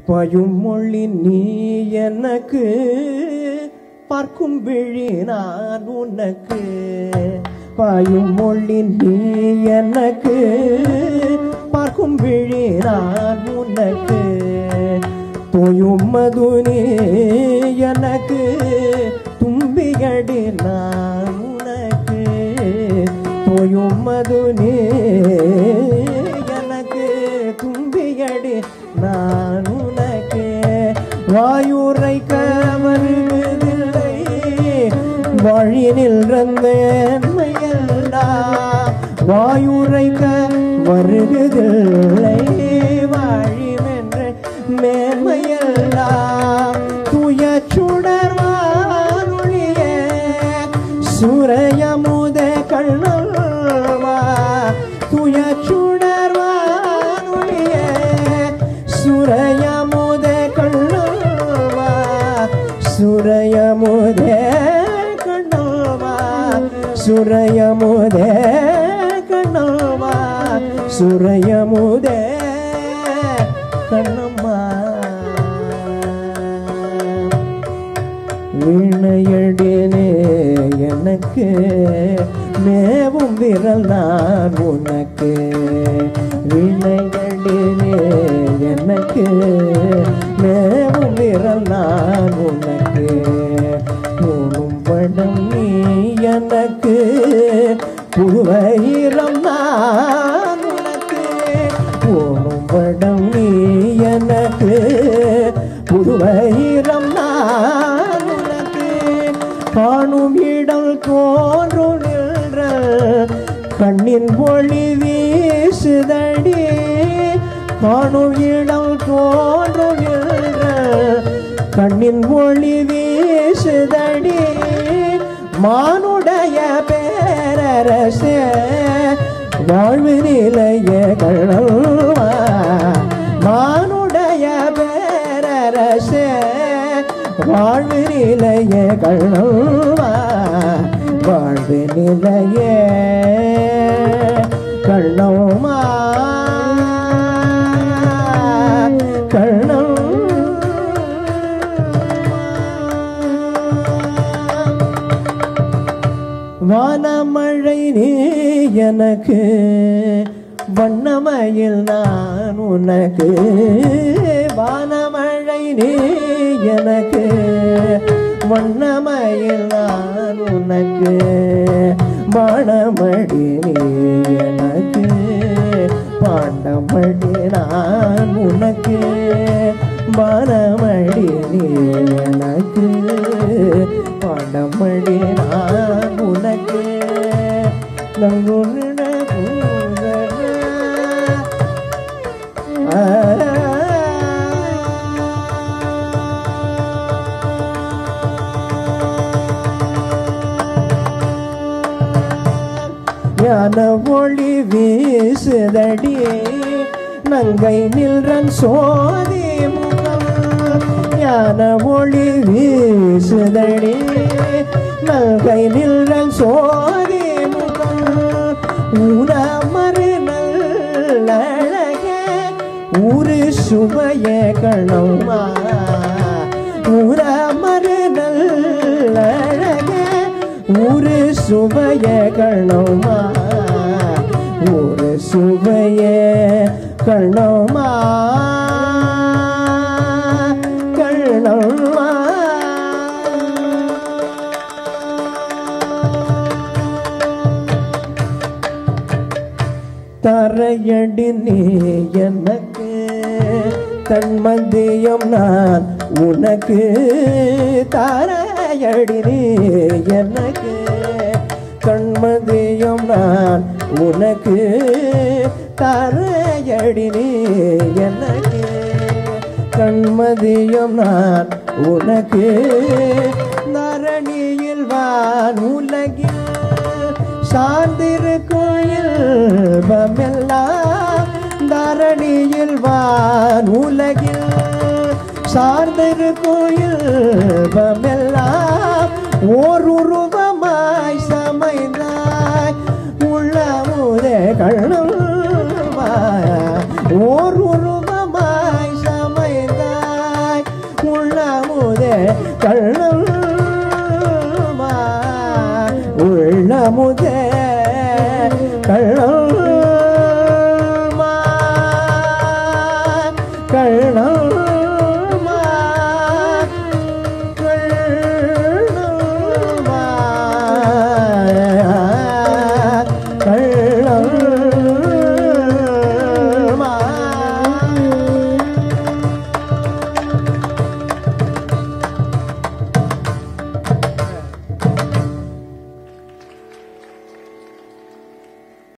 பாயும் மொழி நீ எனக்கு பார்க்கும் விழி நான் உனக்கு பாயும் மொழி நீ எனக்கு பார்க்கும் விழி நான் உனக்கு தோயும் மது நீ எனக்கு தும்பியடி நான் உனக்கு தோயும் மது நீ எனக்கு தும்பியடி நான் உனக்கு வாயுரை கவருவதில்லை வழியில் மேன்மையெல்லாம் வாயுரைக்க வருவதில்லை வாழிவென்ற மேன்மையெல்லாம் தூய சுடர்வாருளிய சூரையமுத கண்ணல்வா தூய சுடர்வாருளிய சூரையமுத கண்ணல்வா சூரையமுத சுரையமுதே கண்ணம்மா சுரையமுதே கண்ணம்மா வீணையடினே எனக்கு மேவும் விரல் நான் உனக்கு வீணையடினே எனக்கு மேவும் விரல் நான் உனக்கு மூணும் படம் நீ எனக்கு புதுவயிரம் நான் உனக்கு போனும் படம் நீ எனக்கு புதுவயிரம் நான் உனக்கு காணும் இடம் தோன்றும் நின்ற கண்ணின் ஒளி வீசுதடி காணும் இடம் தோன்றும் நின்ற கண்ணின் ஒளி வீசுதடி மானுடைய பேரரசே வாழ்வு நிலைய கண்ணல்வா மானுடைய பேரரசே வாழ்வு நிலைய கண்ணல்வா வாழ்வு நிலைய கண்ணம்மா கண்ணம் வானமழை நீ எனக்கு வண்ணமயில் நான் உனக்கு வானமழை நீ எனக்கு வண்ணமயில் நான் உனக்கு வானமடி நீ எனக்கு பாண்டமடி நான் உனக்கு வானமடி நீ எனக்கு பாண்டமடி நான் உனக்கு நங்குன ஞான ஒளி வீசுதடி நங்கை நில்றன் சோதி முகம் ஞான ஒளி வீசுதடி நங்கை நில்றன் சோதி முகம் ஊரமரு நல்லழகே ஊரு சுவைய கண்ணம்மா ஊரமரு நல்லழகே ஊரு சுவைய கண்ணம்மா ஊரு சுவைய கண்ணம்மா கண்ணம்மா தரையடி நீ எனக்கு தன்மதியம் நான் உனக்கு தரையடி நீ எனக்கு கண்மதியம் நான் உனக்கு தரையடி நீ எனக்கு கண்மதியம் நான் உனக்கு நரணியில் வான் உலகில் சார்ந்திருக்கோயில் பமெல்லாம் தரணியில் வான் உலகில் சார்ந்திருக்கோயில் பமெல்லாம் ஓர் உருவமாய் சமைந்தாய் உள்ளமுதே கண்ணம்மா ஓர் உருவமாய் சமைந்தாய் கள்ளம்